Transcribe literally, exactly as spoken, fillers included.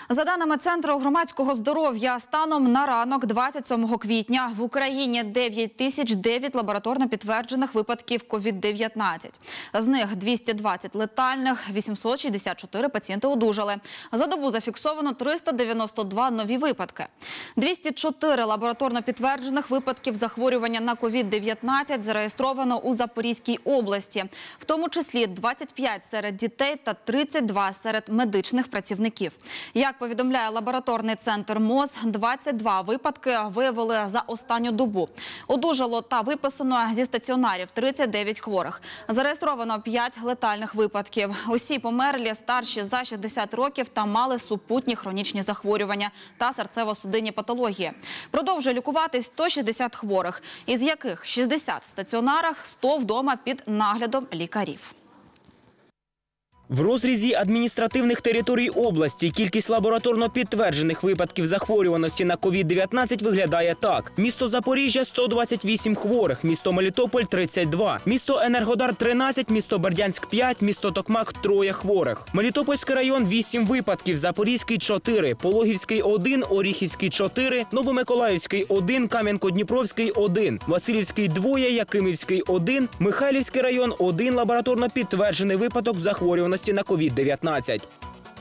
За даними Центру громадського здоров'я, станом на ранок двадцять сьомого квітня в Україні дев'ять тисяч дев'ять лабораторно підтверджених випадків ковід дев'ятнадцять. З них двісті двадцять летальних, вісімсот шістдесят чотири пацієнти одужали. За добу зафіксовано триста дев'яносто два нові випадки. двісті чотири лабораторно підтверджених випадків захворювання на ковід дев'ятнадцять зареєстровано у Запорізькій області, в тому числі двадцять п'ять серед дітей та тридцять два серед медичних працівників. Як повідомляє лабораторний центр МОЗ, двадцять два випадки виявили за останню добу. Одужало та виписано зі стаціонарів тридцять дев'ять хворих. Зареєстровано п'ять летальних випадків. Усі померлі старші за шістдесят років та мали супутні хронічні захворювання та серцево-судинні патології. Продовжує лікуватись сто шістдесят хворих, із яких шістдесят в стаціонарах, сто вдома під наглядом лікарів. В розрізі адміністративних територій області кількість лабораторно підтверджених випадків захворюваності на ковід дев'ятнадцять виглядає так. Місто Запоріжжя – сто двадцять вісім хворих, місто Мелітополь – тридцять два, місто Енергодар – тринадцять, місто Бердянськ – п'ять, місто Токмак – троє хворих. Мелітопольський район – вісім випадків, Запорізький – чотири, Пологівський – один, Оріхівський – чотири, Новомиколаївський – один, Кам'янко-Дніпровський – один, Василівський – двоє, Якимівський – один, Михайлівський район – один лабораторно підтверджений випадок захворюваності на ковід дев'ятнадцять.